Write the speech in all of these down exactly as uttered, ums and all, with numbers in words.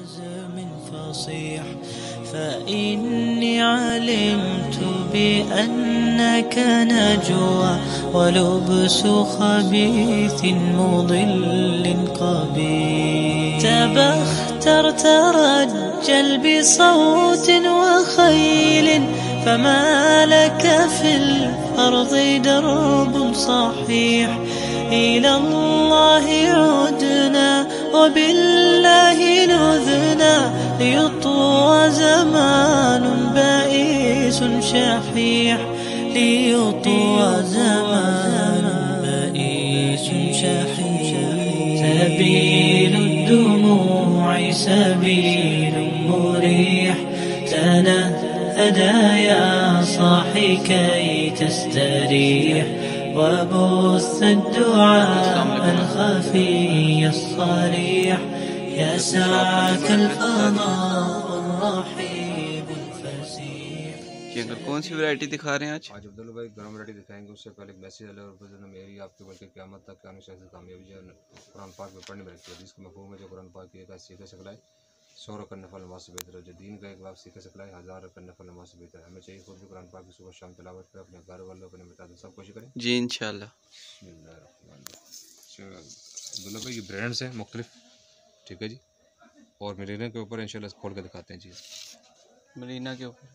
عزم فصيح فإني علمت بأنك نجوى ولبس خبيث مضل قبيح. تبختر ترجل بصوت وخيل فما لك في الأرض درب صحيح. إلى الله عدنا وبالله نذنا ليطوى زمان بائس شحيح. ليطوى زمان بائس شحيح. سبيل الدموع سبيل مريح. تنهدى يا صاحي كي تستريح وبث الدعاء الخفي الصريح. يسعك الفضاء الرحيب الفسيح. ये अंकल कौन सी वैरायटी दिखा रहे हैं आज? आज अब्दुल्ला भाई गरम वैरायटी दिखाएंगे। उससे पहले एक मैसेज है और फिर मेरी आपके बल्कि क़यामत तक आने से कामयाबी जो कुरान पाक में पढ़ने में रखती है, जिसको मफ़हूम है जो कुरान पाक की एक सीखे सिखलाए सौ रकन नफल नमाज से बेहतर है। जो दीन का एक बार सीखे सिखलाए हज़ार रकन नफल नमाज से बेहतर है। हमें चाहिए खुद भी कुरान पाक की सुबह शाम तिलावत करें, अपने घर वालों अपने बता दें, सब कोशिश करें जी इंशाल्लाह। अब्दुल्ला भाई ये ब्रांड्स हैं मुख्तलिफ, ठीक है जी, और मरीना के ऊपर इंशाल्लाह खोल के दिखाते हैं जी। मरीना के ऊपर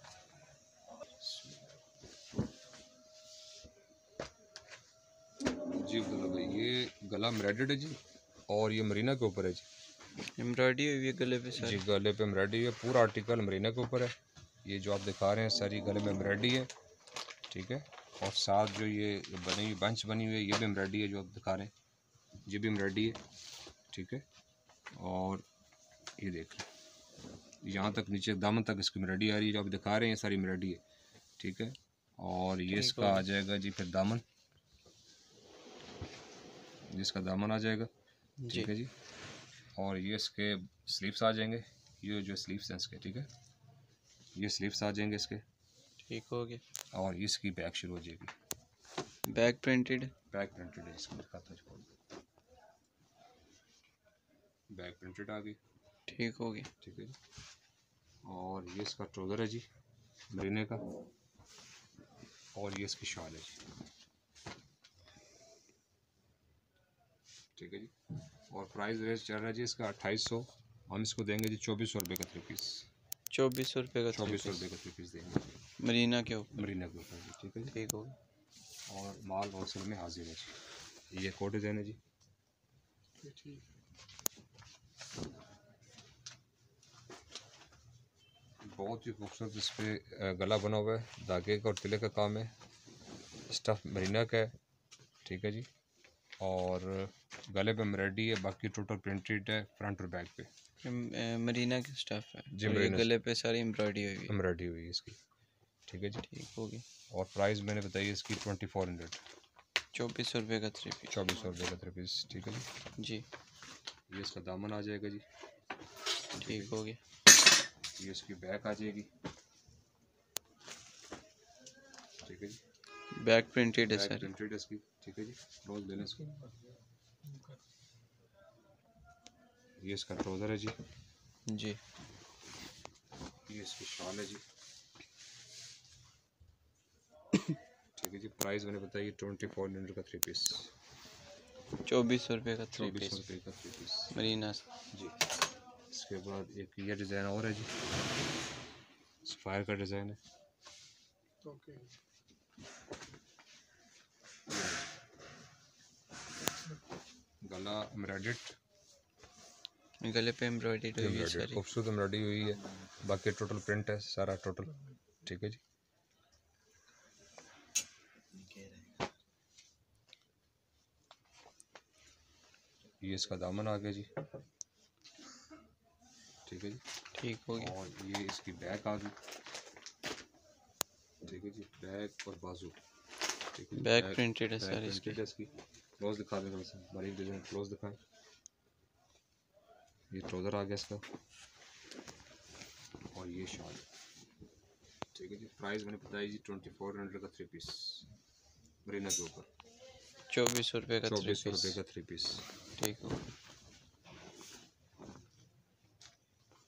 जी अब्दुल्ला भाई ये गला एम्ब्रॉयडर्ड है जी, और ये मरीना के ऊपर है जी। एम्ब्रॉयडरी हुई है गले पे सारी? जी गले पे एम्ब्रॉयडरी है, पूरा आर्टिकल मरीना के ऊपर है। ये जो आप दिखा रहे हैं सारी गले में एम्ब्रॉयडरी है, ठीक है। और साथ जो ये बनी हुई बंच बनी हुई है ये भी एम्ब्रॉयडरी है, जो आप दिखा रहे हैं ये भी एम्ब्रॉयडरी है, ठीक है। और ये देख लें यहाँ तक नीचे दामन तक इसकी एम्ब्रॉयडरी आ रही है, जो आप दिखा रहे हैं सारी एम्ब्रॉयडरी है, ठीक है। और ये इसका आ जाएगा जी फिर दामन, जिसका दामन आ जाएगा, ठीक है जी। और ये इसके स्लीव्स आ जाएंगे, ये जो स्लीव्स हैं इसके, ठीक है, ये स्लीव्स आ जाएंगे इसके, ठीक हो गया। और इसकी बैक शुरू हो जाएगी, बैक प्रिंटेड बैक प्रिंटेड है इसको दिखाता हूँ, बैक प्रिंटेड आ गई, ठीक हो गया, ठीक है जी। और ये इसका ट्राउज़र है जी मरीने का, और ये इसकी शॉल है जी, ठीक है जी। और प्राइस रेट चल रहा है जी इसका अट्ठाईस सौ, हम इसको देंगे जी चौबीस सौ रुपये का थ्री पीस। चौबीस सौ रुपये का चौबीस सौ रुपये का थ्री पीस देंगे मरीना के ऊपर, मरीना के ऊपर जी, ठीक है जी, ठीक हो गया। और माल होलसेल में हाजिर है जी। ये कोट डिज़ाइन है जी, बहुत ही खूबसूरत इस पर गला बना हुआ है, धागे का और तिले का काम है, स्टफ़ मरीना का है, ठीक है जी। और गले पे एम्ब्रॉयडरी है, बाकी टोटल प्रिंटेड है फ्रंट और बैक पे। मरीना की स्टफ है जी, और ये मरीना गले पे सारी एम्ब्रॉयडरी हुई है, एम्ब्रॉयडरी हुई है इसकी, ठीक है जी, ठीक हो गया। और प्राइस मैंने बताई इसकी ट्वेंटी फोर हंड्रेड, चौबीस सौ रुपये का थ्री पीस, चौबीस सौ रुपये का थ्री पीस, ठीक है जी। जी ये इसका दामन आ जाएगा जी, ठीक हो गया। ये इसकी बैक आ जाएगी, ठीक है जी, बैक प्रिंटेड है बैक सारी, प्रिंटेड है इसकी, ठीक है जी। क्लोज देना इसको, ये इसका ट्राउज़र है जी, जी ये इसकी शॉल है जी, ठीक है जी। प्राइस मैंने बताया ट्वेंटी फोर हंड्रेड का थ्री पीस, चौबीस सौ रुपये का थ्री चौबीस पीस सौ रुपये का थ्री पीस मरीना जी। इसके बाद एक ये डिज़ाइन और है जी, स्पायर का डिज़ाइन है, गला एम्ब्रॉयडर्ड, गले पे एम्ब्रॉयडरी हुई है सारी, खूबसूरत एम्ब्रॉयडरी हुई है, बाकी टोटल प्रिंट है सारा टोटल, ठीक है जी। ये इसका दामन आ गया जी, ठीक है जी, ठीक हो गया। और ये इसकी बैक आ गई, ठीक है जी, बैक और बाजू, ठीक है, बैक प्रिंटेड है सारी इसकी इसकी क्लोज दिखा दें, थोड़ा सा बारीक डिजाइन क्लोज दिखाएं। ये ट्राउज़र आ गया इसका, और ये शॉल, ठीक है जी। प्राइस मैंने बताई जी ट्वेंटी फोर हंड्रेड का थ्री पीस मरीना के ऊपर, चौबीस सौ रुपये का चौबीस सौ रुपये का थ्री पीस, ठीक हो।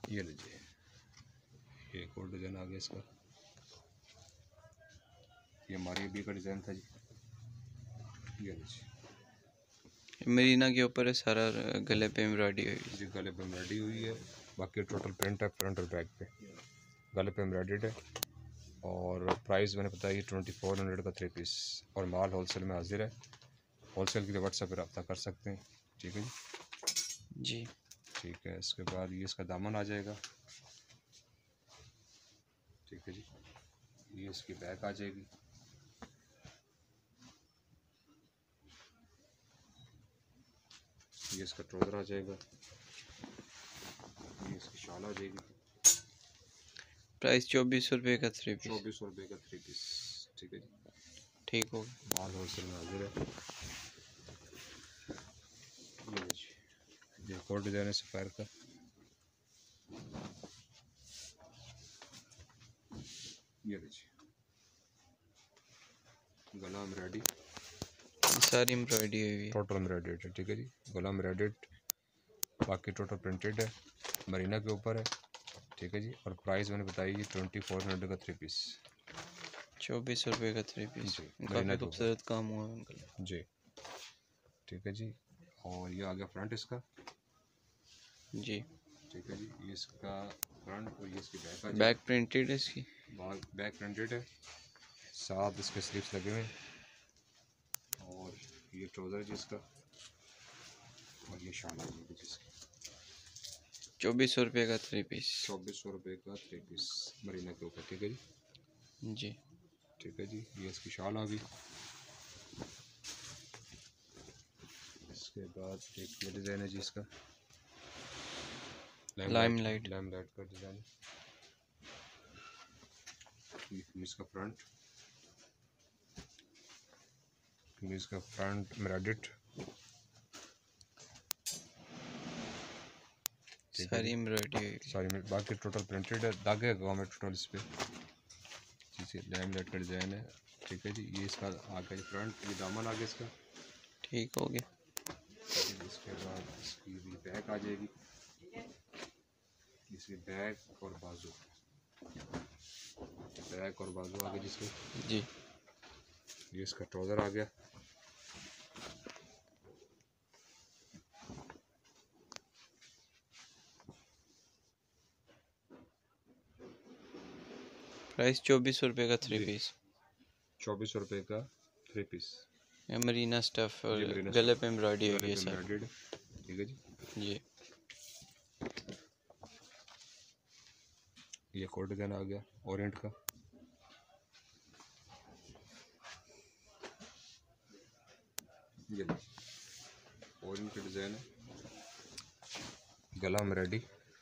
ये लीजिए, ये एक और डिज़ाइन आ गया इसका। ये हमारे भी का डिज़ाइन था जी। ये लीजिए, मरीना के ऊपर है सारा, गले पे एम्ब्रॉयडरी हुई जी गले पे एम्ब्रॉयडरी हुई है। बाकी टोटल प्रिंट है फ्रंट और बैक पे, गले पे एम्ब्रॉयडर्ड है। और प्राइस मैंने बताया ट्वेंटी फोर हंड्रेड का थ्री पीस, और माल होलसेल में हाजिर है। होलसेल के लिए व्हाट्सएप पर रब्ता कर सकते हैं, ठीक है जी। जी। ठीक है, इसके बाद ये इसका दामन आ जाएगा, ठीक है जी। ये इसकी बैक आ जाएगी, ये इसका ट्राउज़र आ जाएगा, ये इसकी शाल आ जाएगी। प्राइस चौबीस सौ रुपये का थ्री पीस। चौबीस सौ रुपये का थ्री पीस, ठीक है जी। ठीक हो गया। माल होलसेल में हाजिर है। ये लीजिए, ये एक और डिज़ाइन है सफ़ायर का। ये लीजिए, गला एम्ब्रॉयडरी, सारी एम्ब्रॉयडरी हुई है। टोटल एम्ब्रॉयडर्ड है, ठीक है जी। गला एम्ब्रॉयडर्ड, बाकी टोटल प्रिंटेड है, मरीना के ऊपर है, ठीक है जी। और प्राइस मैंने बताई जी ट्वेंटी फोर हंड्रेड का थ्री पीस, चौबीस सौ रुपये का थ्री पीस। जी। काफ़ी खूबसूरत काम हुआ है उनका जी, ठीक है जी। और ये आ गया फ्रंट इसका, जी। ठीक है जी। ये इसका फ्रंट और ये इसकी बैक आ बैक प्रिंटेड है इसकी, बैक प्रिंटेड है, साथ इसके स्लीव्स लगे हुए हैं। और ये ट्राउज़र है जिसका, और ये शाल आ जाएगी जिसकी। चौबीस सौ रुपये का थ्री पीस। चौबीस सौ रुपये का थ्री पीस मरीना के ऊपर, ठीक है जी। जी। ठीक है जी, ये इसकी शाल आ गई। इसके बाद एक ये डिज़ाइन है जी इसका, लाइम लाइट लाइम लाइट का डिज़ाइन। इसका फ्रंट, इसका फ्रंट एम्ब्रॉयडर्ड, सारी एम्ब्रॉयडरी सारी में। बाकी टोटल प्रिंटेड है, धागे का काम है टोटल इस पर। जी, लाइम लाइट का डिज़ाइन है, ठीक है जी। ये इसका आ गया फ्रंट, ये दामन आ गया इसका, ठीक हो गया। इसके बाद इसकी भी बैक आ जाएगी, इसकी बैक और बाजू, बैक और बाजू आ गए जिसके जी। ये इसका ट्राउज़र आ गया, प्राइस चौबीस सौ रुपये का थ्री पीस। चौबीस सौ रुपये का थ्री पीस। मरीना स्टफ और मरीना गले पे एम्ब्रॉयडरी हुई है सर, एम्ब्रॉयडर्ड, ठीक है जी। जी। ये कोड डिज़ाइन आ गया ओरिएंट का, ये ओरिएंट का डिज़ाइन है, गला एम्ब्रॉयडरी,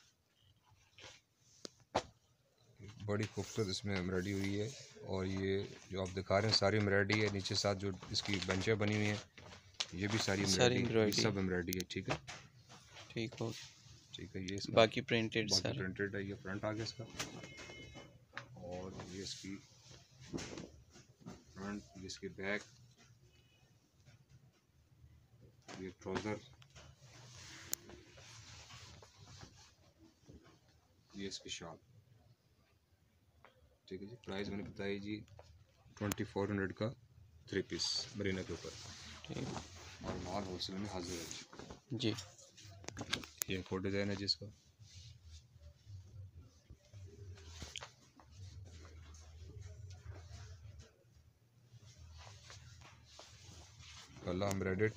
बड़ी खूबसूरत इसमें एम्ब्रॉयडरी हुई है। और ये जो आप दिखा रहे हैं सारी एम्ब्रॉयडरी है, नीचे साथ जो इसकी बेंचें बनी हुई हैं ये भी सारी एम्ब्रॉयडरी, सब एम्ब्रॉयडरी है, ठीक है। ठीक हो, ठीक है। ये इसका बाकी प्रिंटेड बाकी सारे प्रिंटेड है। ये फ्रंट आ गया इसका, और ये इसकी फ्रंट, ये इसकी बैक, ये ट्राउज़र, ये इसकी शाल, ठीक है जी। प्राइस मैंने बताई जी ट्वेंटी फोर हंड्रेड का थ्री पीस मरीना के ऊपर, ठीक। और माल होलसेल में हाजिर है जी। ये एक और डिज़ाइन है जिसका, गला एम्ब्रॉयडर्ड,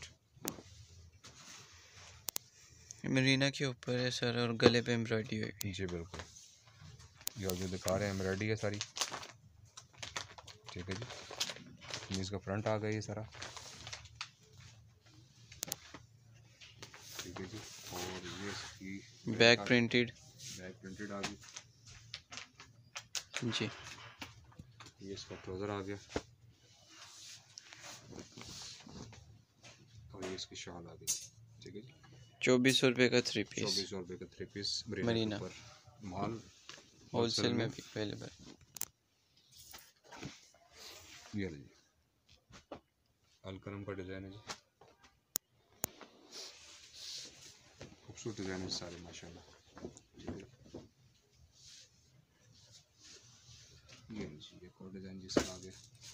मरीना के ऊपर है सर, और गले पे एम्ब्रॉयडरी हुई। जी बिल्कुल, ये जो दिखा रहे हैं एम्ब्रॉयडरी है सारी, ठीक है जी। इसका फ्रंट आ गया ये सारा, ठीक है जी। और ये इसकी बैक प्रिंटेड, बैक प्रिंटेड आ गई जी। ये इसका ट्राउज़र आ गया, और ये इसकी शाल आ गई, ठीक है जी। चौबीस सौ रुपये का थ्री पीस, चौबीस सौ रुपये का थ्री पीस मरीना पर, माल होलसेल में भी अवेलेबल। ये लीजिए, अलकरम का डिज़ाइन है जी, खूबसूरत डिज़ाइन है सारे माशाल्लाह, ठीक है। ये लीजिए एक और डिज़ाइन जिसका आगे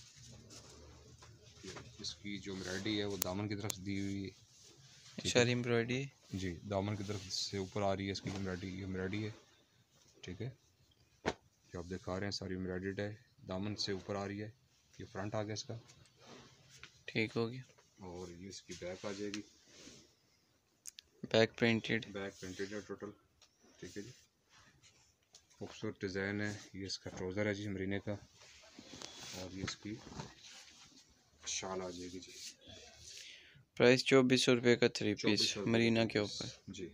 इसकी जो एम्ब्रॉयडरी है वो दामन की तरफ दी हुई है। सारी एम्ब्रॉयडरी जी दामन की तरफ से ऊपर आ रही है इसकी एम्ब्रॉयडरी एम्ब्रॉयडरी है। ठीक है, जो आप दिखा रहे हैं सारी एम्ब्रॉयडर्ड है, दामन से ऊपर आ रही है। ये फ्रंट आ गया इसका, ठीक हो गया। और ये इसकी बैक आ जाएगी, बैक प्रिंटेड बैक प्रिंटेड है टोटल। ठीक है जी, खूबसूरत डिज़ाइन है। ये इसका ट्राउज़र है जी मरीने का, और ये इसकी शाल आ जाएगी जी। प्राइस चौबीस सौ रुपये का थ्री पीस मरीना के ऊपर जी।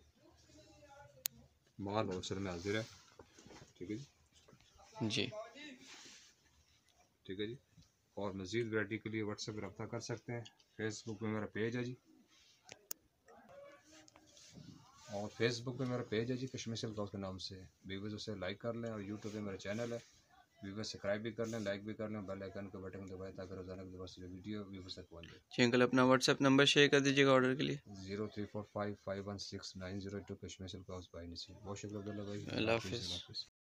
माल होलसेल में हाजिर है। ठीक है जी जी। ठीक है जी, और मज़ीद वैरायटी के लिए व्हाट्सएप पर रब्ता कर सकते हैं। फेसबुक पे मेरा पेज है जी, और फेसबुक पे मेरा पेज है जी कश्मीर सिल्क हाउस के नाम से। व्यूवर्स उसे लाइक कर लें, और यूट्यूब पे मेरा चैनल है, व्यूवर्स सब्सक्राइब भी कर लें, लाइक भी कर लें, बेल आइकन के बटन दबाएं ताकि रोज़ाना की दोबारा से वीडियो व्यूवर्स तक पहुँच जाए। जी अंकल, अपना व्हाट्सएप नंबर शेयर कर दीजिएगा ऑर्डर के लिए। Zero three four five five one six nine zero two Kashmir silk house by Naseem. बहुत शुक्रिया भाई, अल्लाह हाफिज़।